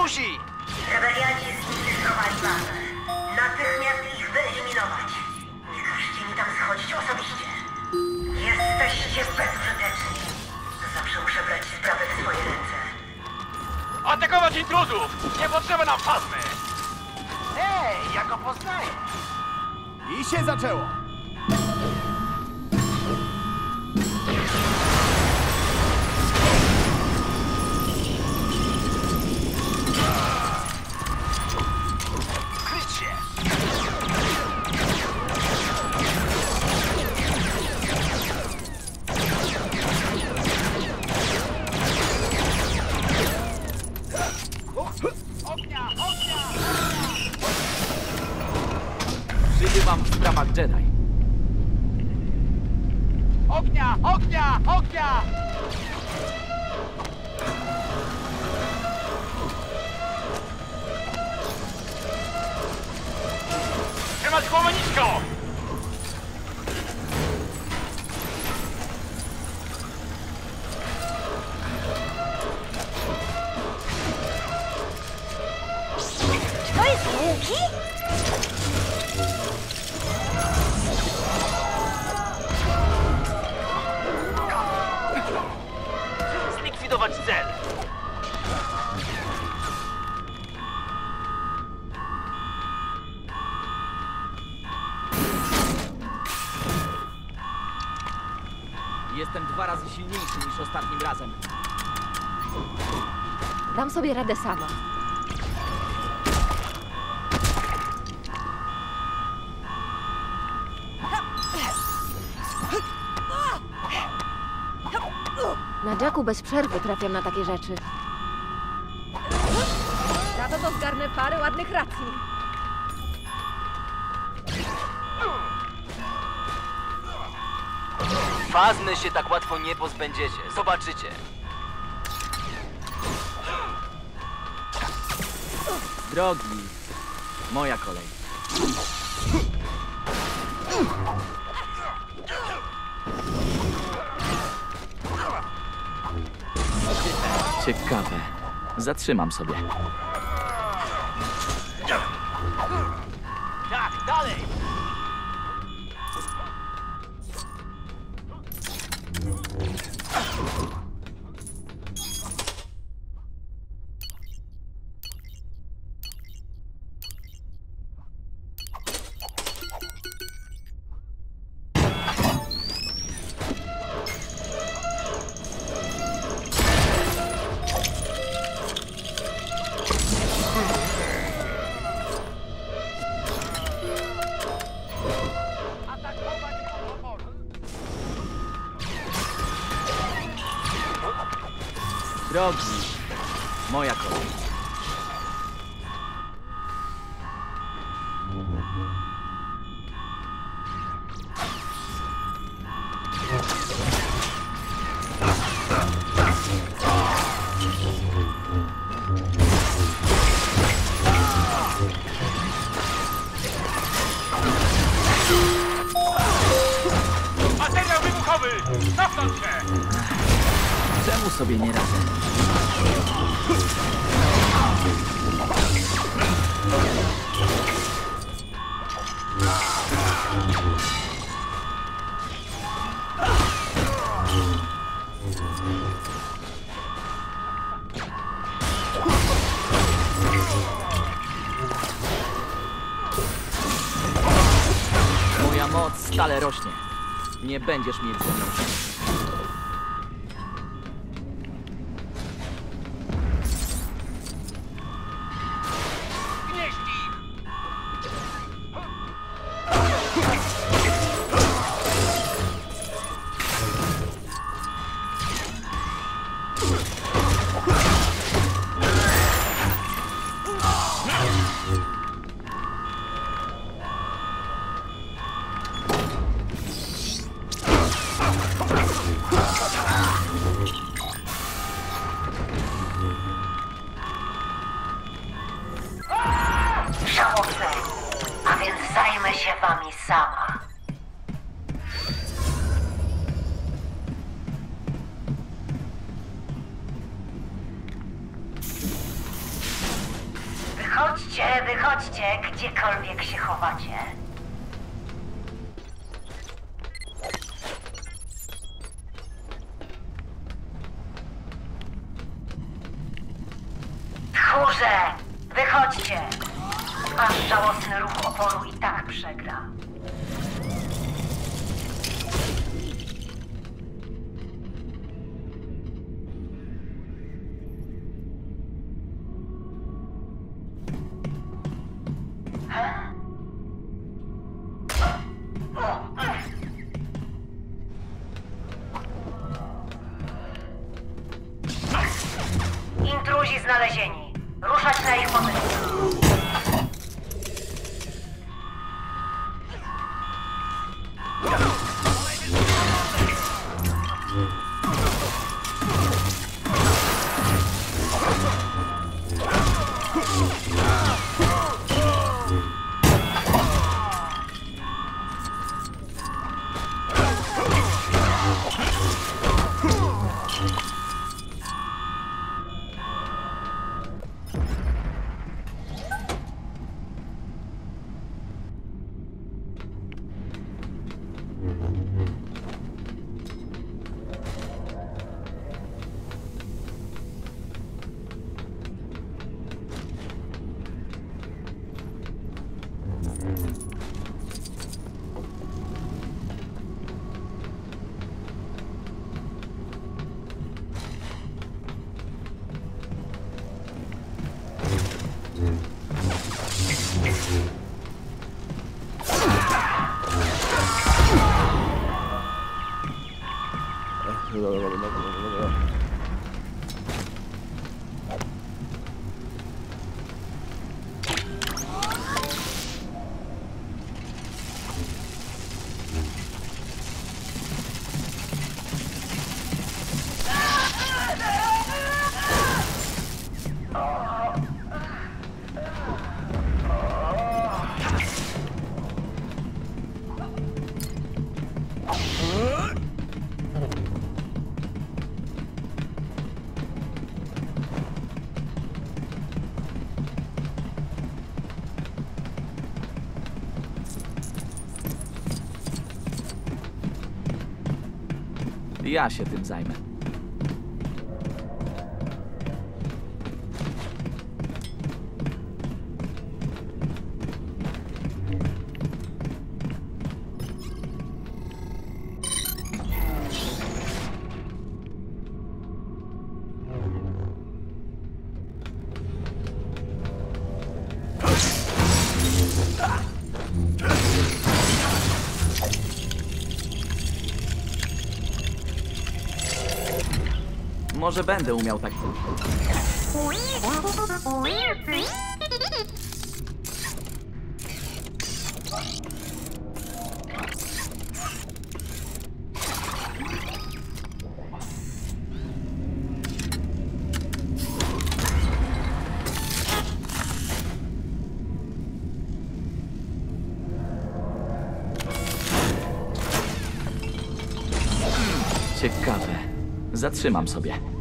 dusi! Rebelianci zinfiltrowali bazę. Natychmiast ich wyeliminować. Nie każcie mi tam schodzić osobiście. Jesteście bezużyteczni. Zawsze muszę brać sprawę w swoje ręce. Atakować intruzów! Nie potrzeba nam pasmy! Hej, ja go poznaję! I się zaczęło! Kryć się! Ognia! Ognia! Przybywam w sprawach Jedi. Ognia! Ognia! Ognia! Trzymać głowę nisko! To jest łuki? Zlikwidować cel! Jestem 2 razy silniejszy niż ostatnim razem. Dam sobie radę sama. Na Jacku bez przerwy trafiam na takie rzeczy. Za to zgarnę parę ładnych racji. Fazny się tak łatwo nie pozbędziecie. Zobaczycie. Drogi, moja kolej. Ciekawe. Zatrzymam sobie. Tak, dalej! Drogi, moja kolej. Materiał wybuchowy! Cofnąć się! Czemu sobie nie radzę? Moja moc stale rośnie. Nie będziesz mieć ze mną. Wychodźcie, gdziekolwiek się chowacie. Tchórze! Wychodźcie! Wasz żałosny ruch oporu i tak przegra. Intruzi znalezieni. Ruszać na ich pozycję. Ja się tym zajmę. Może będę umiał tak. Ciekawe. Zatrzymam sobie.